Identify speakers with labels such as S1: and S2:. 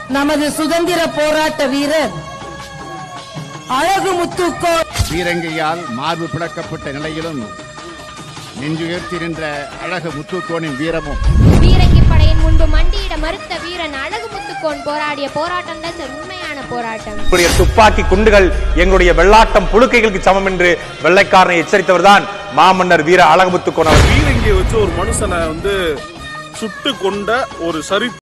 S1: நமது சுதந்திர போராட்ட வீரர் அழகு முத்துக்கோன்
S2: பீரங்கியால் மார்பு பிளக்கப்பட்ட நிலையிலும் நெஞ்சுயர்த்தி நின்ற அழகு முத்துக்கோனின் வீரமும்,
S3: பீரங்கி படையின் முன்பு மண்டியிட மறுத்த வீரன் அழகு முத்துக்கோன் போராடிய போராட்டம் தான் உண்மையான போராட்டம்.
S4: துப்பாக்கி குண்டுகள் எங்களுடைய வெள்ளாட்டம் புழுக்கைகளுக்கு சமம் என்று வெள்ளைக்காரனை எச்சரித்தவர் தான் மாமன்னர் வீர அழகு முத்துக்கோன்.
S5: பீரங்கியை வச்சு ஒரு மனுஷனை சுட்டு கொண்ட ஒரு